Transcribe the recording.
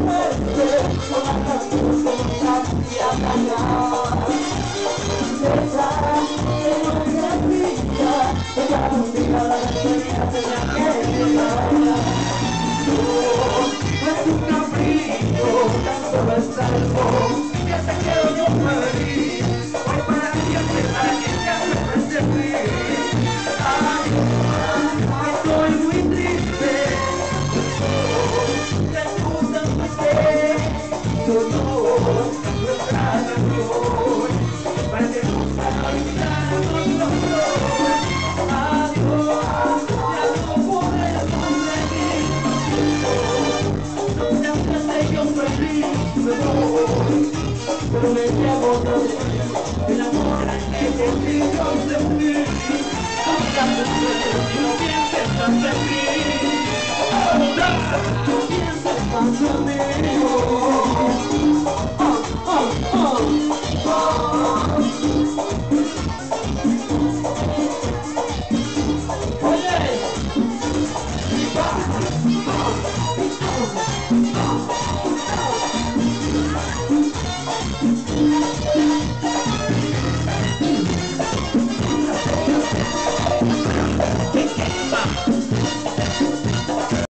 Pero me llevo todo el amor que contigo sentí. Ahora si no pienses más en mí, ahora no pienses más en mí. Oh, oh, oh, oh.